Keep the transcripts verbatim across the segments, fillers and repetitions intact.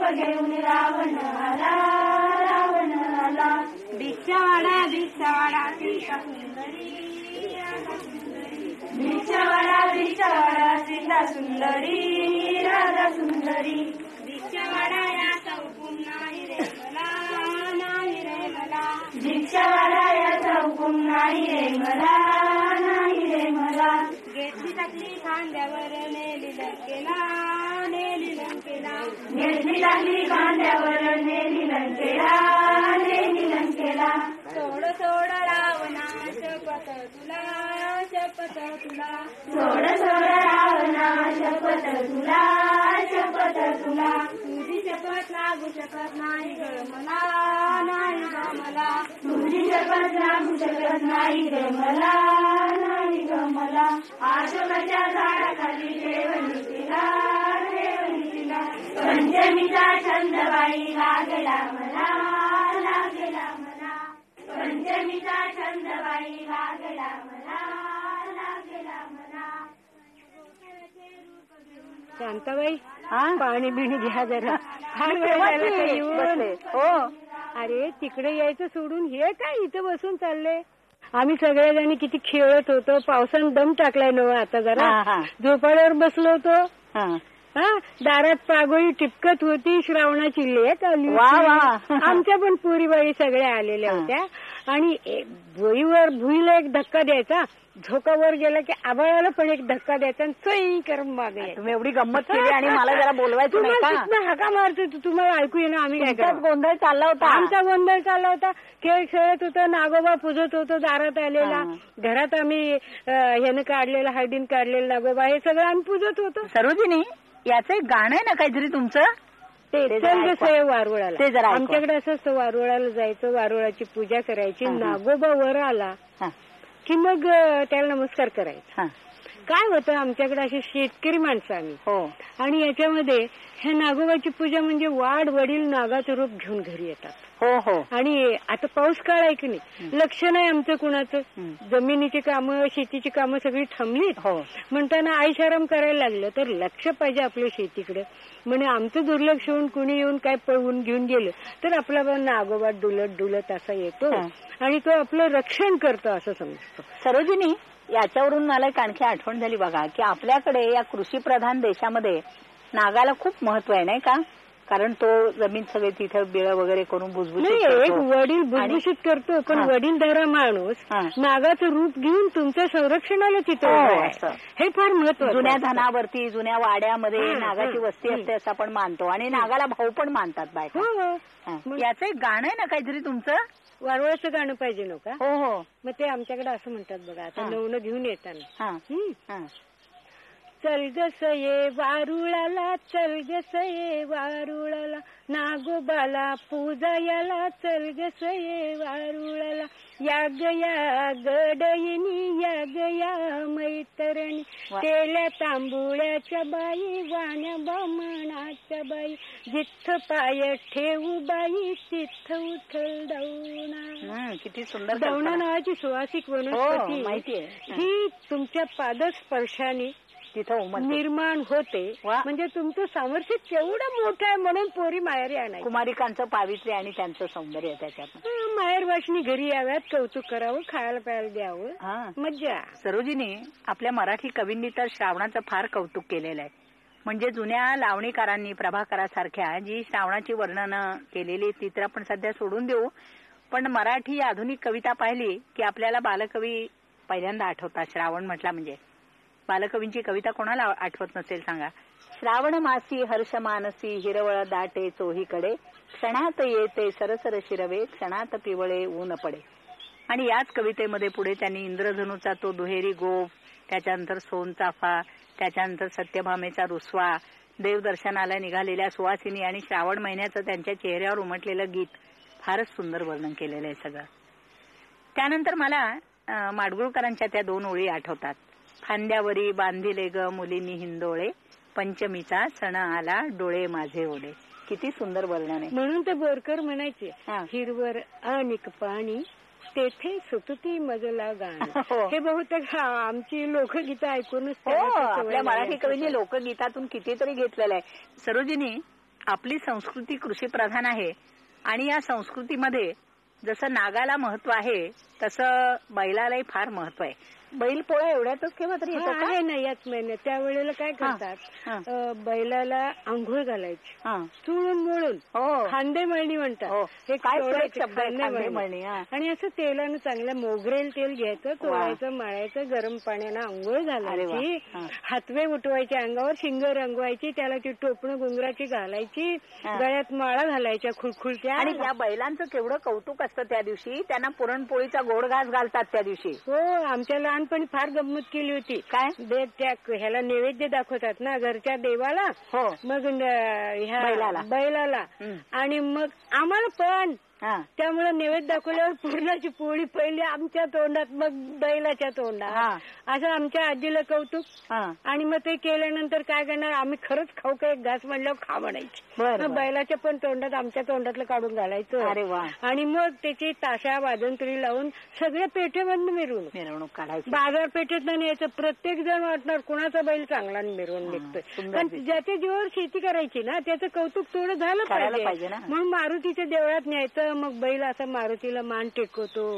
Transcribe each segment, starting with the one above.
घेऊन रावण आला, रावण आला. भिक्षावाडा भिक्षावाडा सीता सुंदरी, भिक्षावाडा भिक्षावाडा सीता सुंदरी, राधा सुंदरी. भिक्षावाडा याचा हुकूम नाही रे मला, नाही रे मला. भिक्षावाडा याचा हुकूम नाही रे मला, नाही रे मला. घेतली टाकली खांद्यावर नेली लंकेला, नेली लंकेला. घेतली टाकली खांद्यावर नेली लंकेला, नेली लंकेला. सोड सोड रावणा शपथ तुला, शपथ तुला. सोड सोड रावणा शपथ तुला, शपथ तुला. तुझी शपथ लागू शकत नाही ग मला, नाही ग मला. तुझी शपथ लागू शकत नाही ग मला, नाही ग मला. आश्रमाच्या झाडाखाली ठेवणी तिला, ठेवणी तिला. पंचमीचा छंद बाई लागला मला, लागला मला. पंचमीचा छंद बाई लागला मला, लागला मला. शांताबाई पाणी बिणी घ्या जरा. हो अरे तिकडे यायचं सोडून हे काय इथं बसून चालले. आम्ही सगळेजणी किती खेळत होतो. पावसानं दम टाकलाय नव आता जरा. झोपाळ्यावर बसलो होतो. हा दारात पागोळी टिपकत होती. श्रावणाची लेक आली होती. आमच्या पण पोरीबाई सगळ्या आलेल्या होत्या. आणि भुईवर भुईला एक धक्का द्यायचा. झोकावर गेला की आभाळाला पण एक धक्का द्यायचा आणि चई करून मागे. तुम्ही एवढी गंमत केली आणि मला जरा बोलवायचं नाही का? हाका मारतो तुम्हाला ऐकू येणं. आम्ही काय करत गोंधळ चालला होता. आमचा गोंधळ चालला होता. खेळ खेळत होतो. नागोबा पूजत होतो दारात आलेला. घरात आम्ही ह्यानं काढलेला हळदीन काढलेला नागोबा हे सगळं आम्ही पूजत होतो. सरोजिनी याचं एक गाणं आहे ना काहीतरी तुमचं? ते चल जसं वारुळाला. ते जरा आमच्याकडे असं असतं. वारुळाला जायचं. वारुळाची पूजा करायची. नागोबा वर आला की मग त्याला नमस्कार करायचा. काय होतं आमच्याकडे अशी शेतकरी माणसं आम्ही. हो आणि याच्यामध्ये ह्या नागोबाची पूजा म्हणजे वाढ वडील नागाचं रूप घेऊन घरी येतात. हो हो आणि आता पाऊस काळ आहे की नाही. लक्ष नाही आमचं कुणाचं. जमिनीची कामं शेतीची कामं सगळी थांबलीत. हो म्हणताना आईशाराम करायला लागलं तर लक्ष पाहिजे आपल्या शेतीकडे. म्हणजे आमचं दुर्लक्ष होऊन कुणी येऊन काय पळवून घेऊन गेलं तर आपला नागोबा डुलत डुलत असा येतो आणि तो आपलं रक्षण करतो असं समजतो. सरोजिनी याच्यावरून मला एक आणखी आठवण झाली बघा की आपल्याकडे या कृषीप्रधान देशामध्ये नागाला खूप महत्व आहे नाही का? कारण तो जमीन सगळे तिथे बिळ वगैरे करून भुसभुशीत करतो. वडील भुसभुशीत करतो पण वडीलधारा माणूस नागाचं रूप घेऊन तुमच्या संरक्षणाला तिथं हे फार महत्व. जुन्या धनावरती जुन्या वाड्यामध्ये नागाची वस्ती असते असं आपण मानतो आणि नागाला भाऊ पण मानतात बायका. याचं एक गाणं आहे ना काहीतरी तुमचं? वारुळाचं गाणं पाहिजे नका? हो हो मग ते आमच्याकडे असं म्हणतात बघा. आता नवनं घेऊन येताना चल गस ये वारुळाला, चल गस ये वारुळाला, नागोबाला पूजायाला, चल गस ये वारुळाला. या गया गडयिनी, या गया मैतरणी, तेल्या तांबुळ्याच्या बाई, वाण्या बामणाच्या बाई, जिथं पाय ठेवू बाई तिथं उठल दौणा. किती सुंदर. दौणा नावाची सुवासिक वनस्पती माहितीये ही तुमच्या पादस्पर्शाने तिथं निर्माण होते. म्हणजे तुमचं सामर्थ्य केवढं मोठं आहे म्हणून पोरी माहेरी आणायची. कुमारिकांचं पावित्र्य आणि त्यांचं सौंदर्य त्याच्यात. माहेर वाशनी घरी याव्यात, कौतुक करावं, खायला प्यायला द्यावं, मज्जा. सरोजिनी आपल्या मराठी कवींनी तर श्रावणाचं फार कौतुक केलेलं आहे. म्हणजे जुन्या लावणीकारांनी प्रभाकरासारख्या जी श्रावणाची वर्णनं केलेली ती तर आपण सध्या सोडून देऊ. पण मराठी आधुनिक कविता पाहिली की आपल्याला बालकवी पहिल्यांदा आठवतात. श्रावण म्हटला म्हणजे बालकवींची कविता कोणाला आठवत नसेल सांगा? श्रावण मासी हर्ष मानसी, हिरवळ दाटे चोहीकडे, क्षणात येते सरसर शिरवे, क्षणात पिवळे ऊन पडे. आणि याच कवितेमध्ये पुढे त्यांनी इंद्रधनुचा तो दुहेरी गोफ, त्याच्यानंतर सोनचाफा, त्याच्यानंतर सत्यभामेचा रुसवा, देवदर्शनाला निघालेल्या सुवासिनी आणि श्रावण महिन्याचं त्यांच्या चेहऱ्यावर उमटलेलं गीत फारच सुंदर वर्णन केलेलं आहे सगळं. त्यानंतर मला माडगुळकरांच्या त्या दोन ओळी आठवतात. खांद्यावरी बांधिले ग मुलींनी हिंदोळे, पंचमीचा सण आला डोळे माझे ओढे. किती सुंदर वर्णन आहे. म्हणून ते बोरकर म्हणायचे हिरवर अनिक पाणी तेथे सुतुती मजला गाणं. हे बहुतेक आमची लोकगीतं ऐकूनच आपल्या मराठी कवींनी लोकगीतातून कितीतरी घेतलेलं आहे. सरोजिनी आपली संस्कृती कृषीप्रधान आहे आणि या संस्कृतीमध्ये जसं नागाला महत्व आहे तसं बैलालाही फार महत्व आहे. बैल पोळा एवढ्यातच केव्हा तरी येतो आहे ना याच महिन्यात. त्यावेळेला काय करतात, बैलाला आंघोळ घालायची चुळून मोळून, खांदे मळणी म्हणतात. आणि असं तेलानं चांगलं मोगरेल तेल घ्यायचं, चोळायचं, मळायचं, गरम पाण्यानं आंघोळ घालायची, हातवे उठवायचे, अंगावर शिंग रंगवायची, त्याला ती टोपणं गुंगराची घालायची, गळ्यात माळा घालायच्या खुळखुळत्या. आणि या बैलांचं केवढं कौतुक असतं त्या दिवशी. त्यांना पुरणपोळीचा गोड घास घालतात त्या दिवशी. हो, आमच्या लहानपणी फार गंमत केली होती. काय देव त्या ह्याला नैवेद्य दाखवतात ना घरच्या देवाला, हो, मग ह्या बैलाला बैलाला आणि मग आम्हाला पण त्यामुळे नैवेद्य दाखवल्यावर पूर्णाची पोळी पहिली आमच्या तोंडात, मग बैलाच्या तोंडात, असं आमच्या आजीला कौतुक. आणि मग ते केल्यानंतर काय करणार, आम्ही खरंच खाऊ का एक घास म्हणल्यावर खा म्हणायची. बैलाच्या पण तोंडात आमच्या तोंडातलं काढून घालायचं. अरे वा. आणि मग त्याची ताशा वाजंत्री लावून सगळे पेठेबंद मिरवणूक मिरवणूक काढायची. बाजारपेठेत न्यायचं. प्रत्येक जण वाटणार कुणाचा बैल चांगला मिरवून निघतोय. पण ज्याच्या जीवावर शेती करायची ना त्याचं कौतुक थोडं झालं पाहिजे. म्हणून मारुतीच्या देवळात न्यायचं. मग बैल असा मारुतीला मान टेकवतो.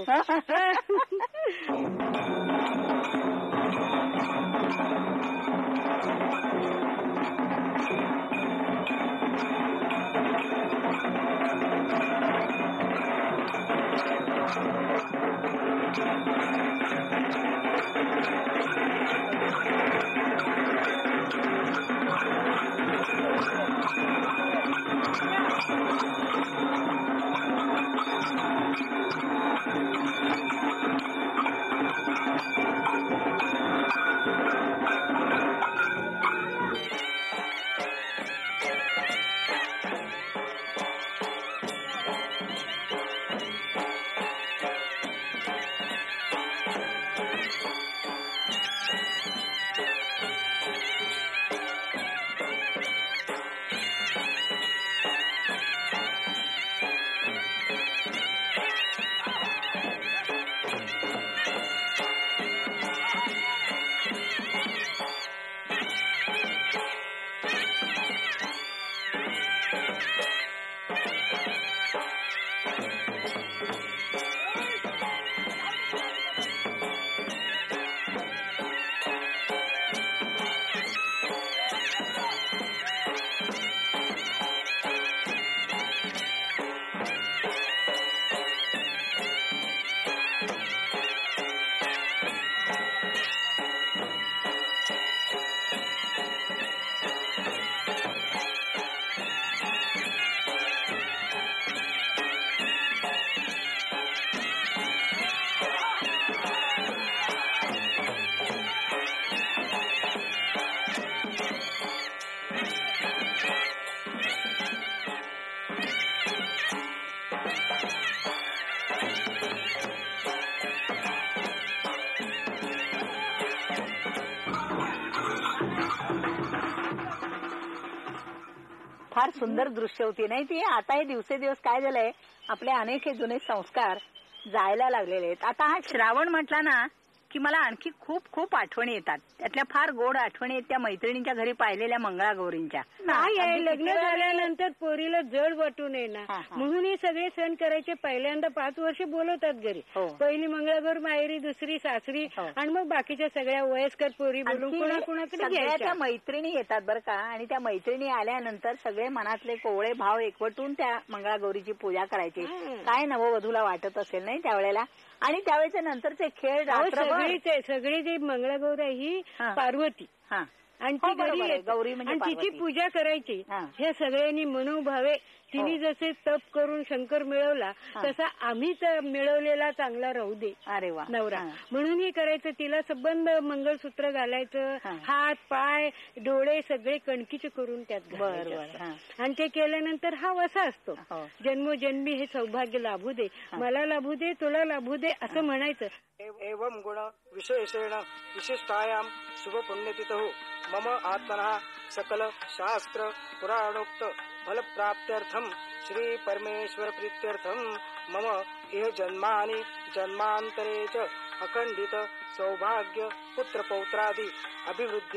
फार सुंदर दृश्य होती नाही ती. आता हे दिवसेदिवस काय झालंय, आपले अनेक हे जुने संस्कार जायला लागलेले आहेत. आता हा श्रावण म्हटला ना की मला आणखी खूप खूप आठवणी येतात. त्यातल्या फार गोड आठवणी आहेत त्या मैत्रिणींच्या घरी पाहिलेल्या मंगळागौरींच्या. नाही, लग्न झाल्यानंतर पोरीला जड वाटू नये ना म्हणून हे सगळे सण करायचे. पहिल्यांदा पाच वर्ष बोलवतात घरी. पहिली मंगळागौर माहेरी, दुसरी सासरी, आणि मग बाकीच्या सगळ्या वयस्कर पोरी बोलून कोणा कुणाकडे त्या मैत्रिणी येतात बरं का. आणि त्या मैत्रिणी आल्यानंतर सगळे मनातले कोवळे भाव एकवटून त्या मंगळागौरीची पूजा करायची. काय नववधूला वाटत असेल नाही त्यावेळेला. आणि त्यावेळेच्या नंतरचे खेळ सगळी सगळी जी मंगळागौर आहे ही पार्वती आणि ती घरी गौरी आणि तिची पूजा करायची. हे सगळ्यांनी मनोभावे तिने जसे तप करून शंकर मिळवला तसा आम्हीच मिळवलेला चांगला राहू दे अरे वा नवरा म्हणून हे करायचं. तिला संबंध मंगळसूत्र घालायचं, हात पाय डोळे सगळे कणकीचे करून त्यात घालायचं. आणि ते केल्यानंतर हा वसा असतो, जन्मोजन्मी हे सौभाग्य लाभू दे, मला लाभू दे, तुला लाभू दे असं म्हणायचं. एवं गुण विशेषेण विशिष्टायाम शुभ पुण्यतिथौ मम आत्मनः सकल शास्त्र पुराणोक्त फल प्राप्त्यर्थम श्री परमेश्वर प्रीत्यर्थम मम इह जन्मानि जन्मांतरे च अखंडित सौभाग्य पुत्र पौत्रादि अभिवृद्धि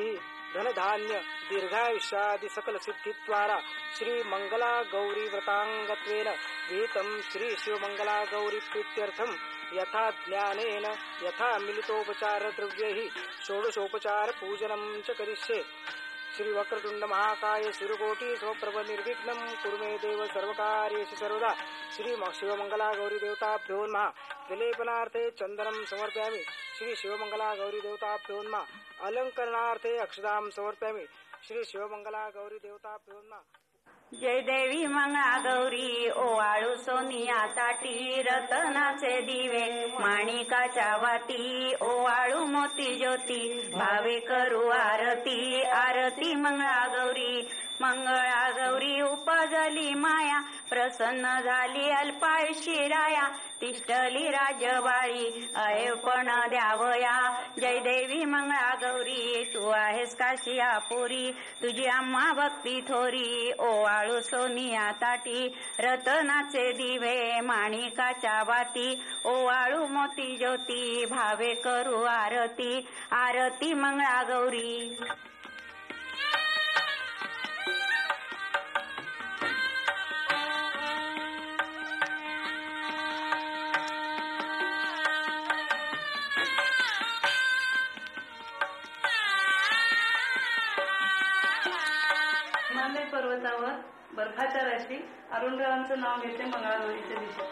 धनधान्य दीर्घायुष्यादि सकल सिद्धिद्वारा श्री मंगला गौरी व्रतांगत्वेन विहितं श्री शिवमंगला गौरी प्रीत्यर्थं यथा ज्ञानेन यथा मिलितोपचार द्रव्यैः षोडशोपचार पूजनं च करिष्ये। श्री वक्रतुंड महाकाय सूर्यकोटि समप्रभ निर्विघ्नं कुरु मे देव सर्वकार्येषु सर्वदा। श्री शिवमंगला गौरी देवताभ्यो नमः। विलेपनार्थे चंदनं समर्पयामि। श्री शिवमंगला गौरी देवताभ्यो नमः। अलंकरणार्थे अक्षतां समर्पयामि। श्री शिवमंगला गौरी देवताभ्यो नमः। जय देवी मंगळा गौरी ओवाळू सोनियासाठी रतनाचे दिवे माणिकाच्या वाती ओवाळू मोती ज्योती भावे करू आरती आरती मंगळा गौरी मंगळा गौरी उपजली माया प्रसन्न झाली अल्पायुषी राया तिष्ठली राजबाळी अयपण द्यावया। जय देवी मंगळा गौरी तू आहेस काशियापुरी तुझी आम्हा भक्ती थोरी ओवाळू सोनिया ताटी रतनाचे दिवे माणिकाच्या वाती ओवाळू मोती ज्योती भावे करू आरती आरती मंगळा गौरी। हिमालय पर्वतावर बर्फाच्या राशी अरुणरावांचं नाव घेते मंगळागौरीच्या दिवशी।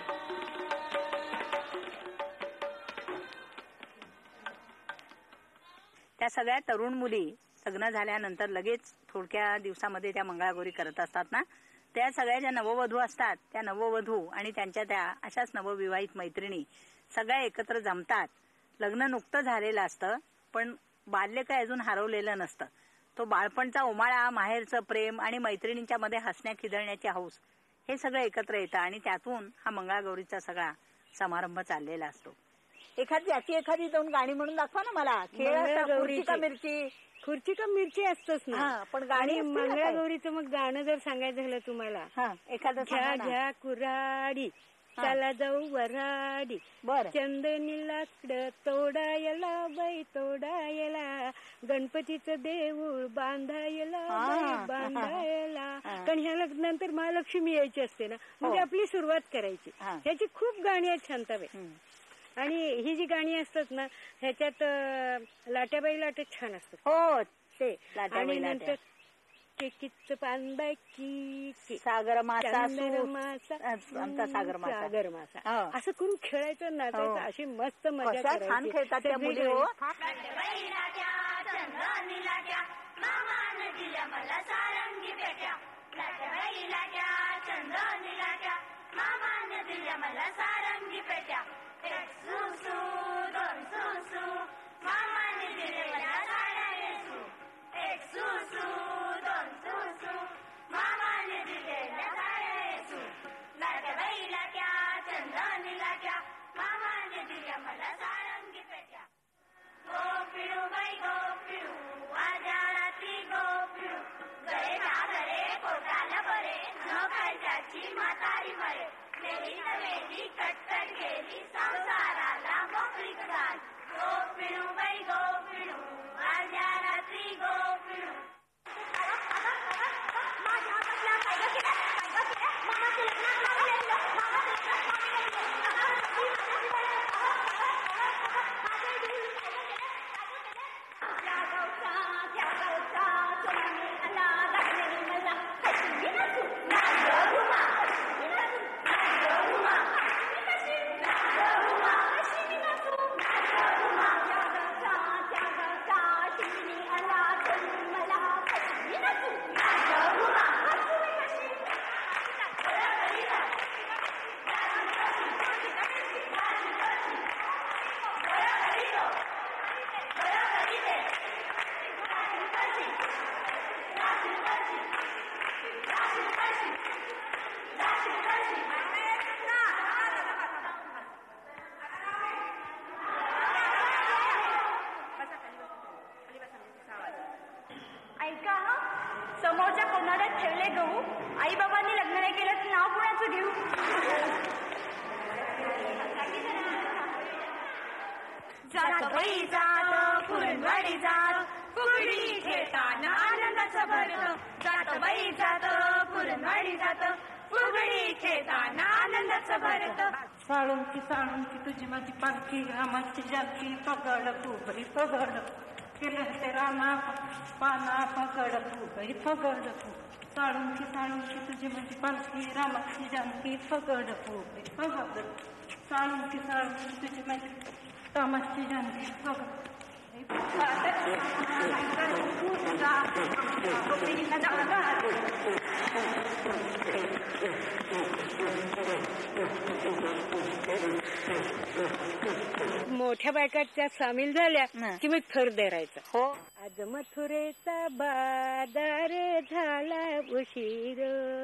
त्या सगळ्या तरुण मुली लग्न झाल्यानंतर लगेच थोडक्या दिवसामध्ये त्या मंगळागौरी करत असतात ना, त्या सगळ्या ज्या नववधू असतात त्या नववधू आणि त्यांच्या त्या अशाच नवविवाहित मैत्रिणी सगळ्या एकत्र जमतात। लग्न नुकतं झालेलं असतं पण बाल्य काय अजून हरवलेलं नसतं। तो बाळपणचा उमाळा माहेरचं प्रेम आणि मैत्रिणींच्या मध्ये हसण्या खिदळण्याची हौस हे सगळं एकत्र येतं आणि त्यातून हा मंगळागौरीचा सगळा समारंभ चाललेला असतो। एखादी याची एखादी दोन गाणी म्हणून दाखवा ना मला। खेळ खुर्ची का मिरची खुर्ची का मिरची असतोच ना, पण गाणी मंगळागौरीचं मग गाणं जर सांगायचं झालं तुम्हाला एखादं घ्या घ्या कुराडी चला जाऊ वराडी बर चंदनी लाकडं तोडायला बाई तोडायला गणपतीचं देऊळ बांधायला बाई बांधायला। कारण ह्या नंतर महालक्ष्मी यायची असते ना, म्हणजे आपली सुरुवात करायची। ह्याची खूप गाणी आहेत शांताबाई आणि ही जी गाणी असतात ना ह्याच्यात लाट्याबाई लाटत छान असतात। हो ते आणि नंतर किच पानबाई की सागर मासा मासा आमचा सागर मासा सागर मासा असं करून खेळायचं नाचायचं अशी मस्त मजा करायची। छान खेळतात त्या मुली हो। मला सारंगी पेट्या लाट्याबाई लाट्या चंदनी लाट्या मामाने दिल्या मला सारंगी पेट्या एक सुसू दोन सुसू मामाने दिले मला साड्या नेसू एक सुसू दोन सुसू मामाने दिलेल्या साड्या नेसू लाट्याबाई लाट्या चंदनी लाट्या मामाने दिल्या मला सारंगी पेट्या। गोपिळू बाई गोपिळू माझ्या रात्री गोपिळू गळे ना गळे पोटाला बरे न खायच्याची म्हातारी मरे मेली नवेली कटकट गेली संसाराला मोकळी झाली। गोपिळू बाई गोपिळू माझ्या रात्री गोपिळू ऐका हा, समोरच्या कोणाला ठेवले गहू आई बाबांनी लग्न नाही केलं तर नाव कोणाचं घेऊ? जात बाई जात फुलवाडी जात फुगडी खेळताना आनंदाचं भरत जात बाई जात पुरणवाडी जात फुगडी खेळताना आनंदाचं भरत साळुंकी साळुंकी तुझी माझी पालखी रामाची जानकी पगड तू बरी पगड केलं ते रामा पाना पगड तू बरी पगड तू साळुंकी साळुंकी तुझी माझी पालखी रामाची जानकी पगड तू बरी पगड साळुंकी साळुंकी तुझी माझी रामाची जानकी पगड मोठ्या बायका त्या सामील झाल्या की मग थर धरायचा. हो. आज मथुरेचा बाजार झाला उशीर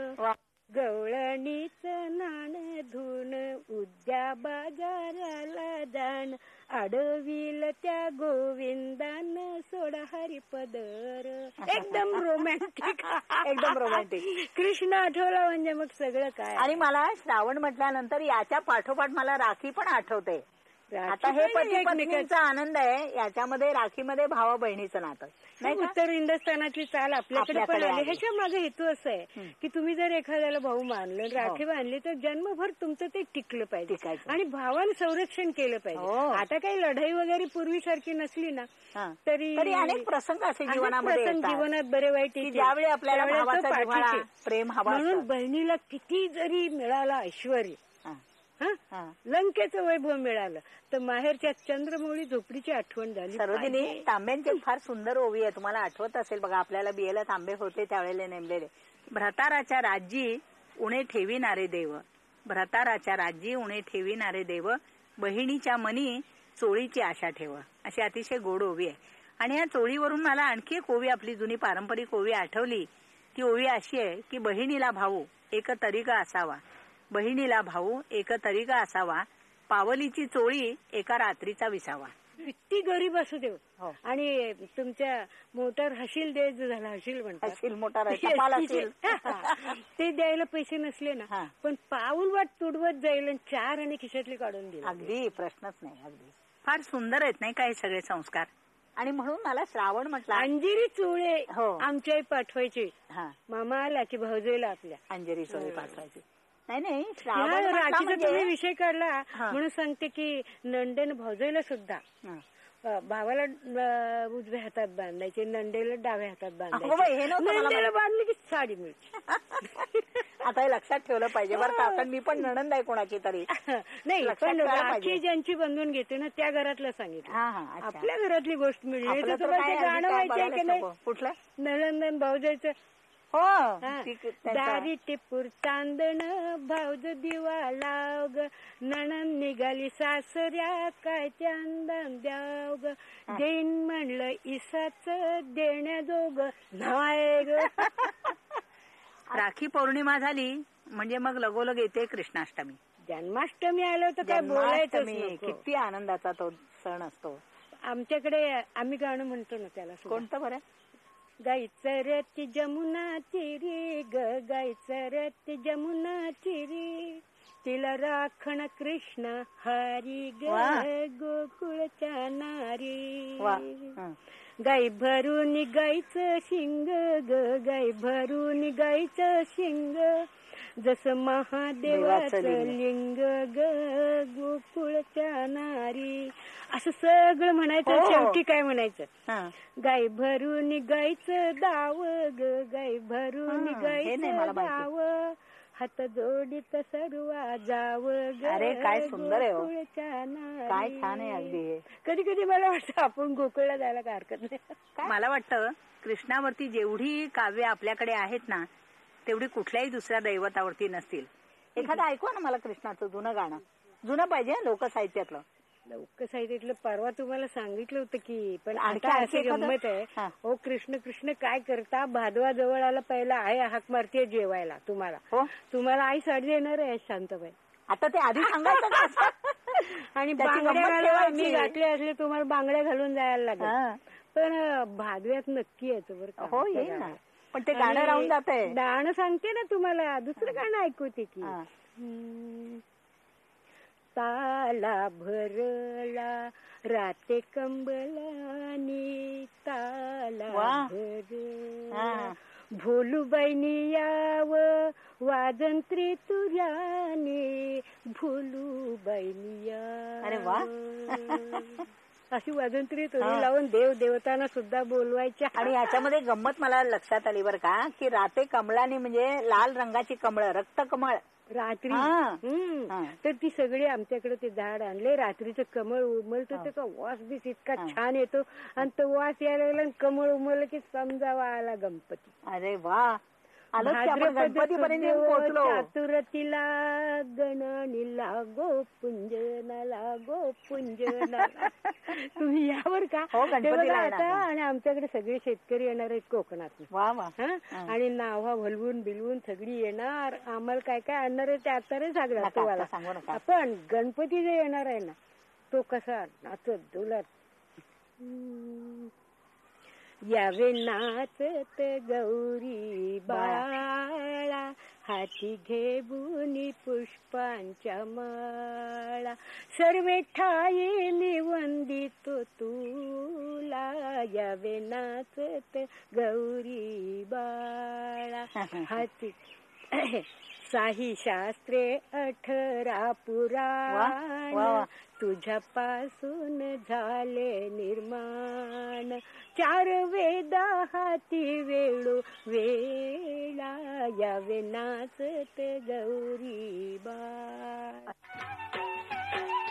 गवळणीच नाण धुन उद्या बाजाराला जाण अडविल त्या गोविंदान सोडा हरिपदर. एकदम रोमॅन्टिक एकदम रोमॅन्टिक. कृष्ण आठवला म्हणजे मग सगळं काय. आणि मला श्रावण म्हटल्यानंतर याच्या पाठोपाठ मला राखी पण आठवते. आता हे पती पत्नीचा आनंद आहे, याच्यामध्ये राखीमध्ये भावा बहिणीचं नातं नाही. उत्तर हिंदुस्थानातली चाल आपल्याकडे पण आली. ह्याच्या मागे हेतू असं आहे की तुम्ही जर एखाद्याला भाऊ मानलं राखी बांधली तर जन्मभर तुमचं ते टिकलं पाहिजे आणि भावानं संरक्षण केलं पाहिजे. आता काही लढाई वगैरे पूर्वीसारखी नसली ना तरी अनेक प्रसंग असे जीवनामध्ये जीवनात बरे वाईट ज्यावेळी आपल्याला प्रेम हवा. म्हणून बहिणीला किती जरी मिळाला ऐश्वर लंकेचं वैभव मिळालं तर माहेरच्या चंद्रमौळी झोपडीची आठवण झाली. सरोजिनी तांब्यांची फार सुंदर ओवी आहे, तुम्हाला आठवत असेल बघा. आपल्याला बियाला तांबे होते त्यावेळेला नेमलेले. भ्रताराच्या राज्यी उणे ठेविणारे देव, भ्रताराच्या राज्यी उणे ठेविणारे देव, बहिणीच्या मनी चोळीची आशा ठेव. अशी अतिशय गोड ओवी आहे. आणि या चोळीवरून मला आणखी एक ओवी, आपली जुनी पारंपरिक ओवी आठवली. ती ओवी अशी आहे की बहिणीला भाऊ एक तरीका असावा, बहिणीला भाऊ एक तरीका असावा, पावलीची चोळी एका रात्रीचा विसावा. किती गरीब असू दे आणि तुमच्या मोटर हशील द्यायचं झालं, हशील म्हणतात, हशील मोटार ते द्यायला पैसे नसले ना पण पाऊल वाट तुडवत जाईल आणि चार आणि खिशातली काढून दिली. अगदी प्रश्नच नाही. अगदी फार सुंदर आहेत नाही काय सगळे संस्कार. आणि म्हणून मला श्रावण म्हटलं. अंजिरी चोळे हो आमच्या पाठवायची. मामा आला की भाऊजेला आपल्या अंजिरी चोळे पाठवायची. नाही नाही राखीचा तुम्ही विषय काढला म्हणून सांगते की नंदेन भाऊजेला सुद्धा भावाला उजव्या हातात बांधायचे, नंदेला डाव्या हातात बांधायचे. नंदेला बांधली की साडी मिळते. आता हे लक्षात ठेवलं पाहिजे बरं का, कारण मी पण नणंद आहे कोणाची तरी. नाही पण राखी ज्यांची बांधून घेते ना त्या घरातलं सांगितलं. आपल्या घरातली गोष्ट मिळली गाणं माहिती की नाही कुठलं नणंदन भाऊजायचं. हो दारी टिपूर चांदण भाऊज दिवा लाव ग, नणंद निघाली सासऱ्या काय चांदण द्याव ग, देईन म्हणलं इसाच देण्याजोग नाही ग. राखी पौर्णिमा झाली म्हणजे मग लगोलग येते कृष्णाष्टमी. जन्माष्टमी आलं तर काय बोलायचं. किती आनंदाचा तो सण असतो. आमच्याकडे आम्ही गाणं म्हणतो ना त्याला. कोणतं बरं? गायचं रती जमुना चिरी ग, गायचं रती जमुना चिरी, तिला राखण कृष्ण हरी ग गोकुळच्या नारी. गाई भरून गायचं शिंग ग, गाई भरून गायचं शिंग, जसं महादेवाचं लिंग ग गोकुळच्या नारी. असं सगळं म्हणायचं. शेवटी काय म्हणायचं? गाई भरून गायचं दाव ग, गाई भरून गायचं दाव, हात जोडीत सर्वा जाव ग. अरे काय सुंदर आहे, गोकुळच्या नारी. काय छान आहे अगदी. कधी कधी मला वाटतं आपण गोकुळला जायला काय हरकत नाही. मला वाटतं कृष्णावरती जेवढी काव्य आपल्याकडे आहेत ना तेवढी कुठल्याही दुसऱ्या दैवतावरती नसतील. एखादं ऐकवा ना मला कृष्णाचं जुनं गाणं. जुनं पाहिजे लोकसाहित्यातलं. लोकसाहित्यातलं परवा तुम्हाला सांगितलं होतं की, पण आता अशी गंमत आहे. हो कृष्ण कृष्ण काय करता, भादवा जवळ आला पहिला आई हाक मारते जेवायला तुम्हाला. हो तुम्हाला आई साडी देणार आहे शांतबाई. आता ते आधी सांगायचं. आणि बांगड्या मी घातले असले तुम्हाला बांगड्या घालून जायला लागेल. पण भादव्यात नक्की येतो बरं. हो येईल ना, पण ते गाणं राहून जात आहे. गाणं सांगते ना तुम्हाला, दुसरं गाणं ऐकवते की. ताला भरला राते कंबलानी ताला भरला भोलूबाईनी याव वाजंत्री तुझ्याने भोलूबाईनी याव. अरे वा. अशी वाजंत्री तुझी लावून देव देवतांना सुद्धा बोलवायच्या. आणि याच्यामध्ये गंमत मला लक्षात आली बरं का की राते कमळाने म्हणजे लाल रंगाची कमळ रक्तकमळ रात्री तर ती सगळी आमच्याकडे ते झाड आणले रात्रीचं कमळ उमलतं त्याचा वास बीस इतका छान येतो आणि तो वास यायला लागला कमळ उमललं की समजावा आला गणपती. अरे वा. गणपतीपर्यंत पोहोचलो. चातुरतीला गणानी लागो पुंजना लागो पुंजना. तुम्ही यावर का आता आणि आमच्याकडे सगळे शेतकरी येणार आहेत कोकणात. वा वा. आणि नावा भलवून बिलवून सगळी येणार आम्हाला काय काय आणणार आहे ते आता रे सांगणार. पण गणपती जे येणार आहे ना तो कसा नाचत डुलत यावे नाचत गौरी बाळा हाती घेबुनी पुष्पांच्या माळा सर्वे ठाई मी वंदितो तुला यावे नाचत गौरी बाळा हाती साही शास्त्रे अठरा पुराण तुझ्यापासून झाले निर्माण चार वेदा हाती वेळो वेळा यावे नाचत गौरी बा.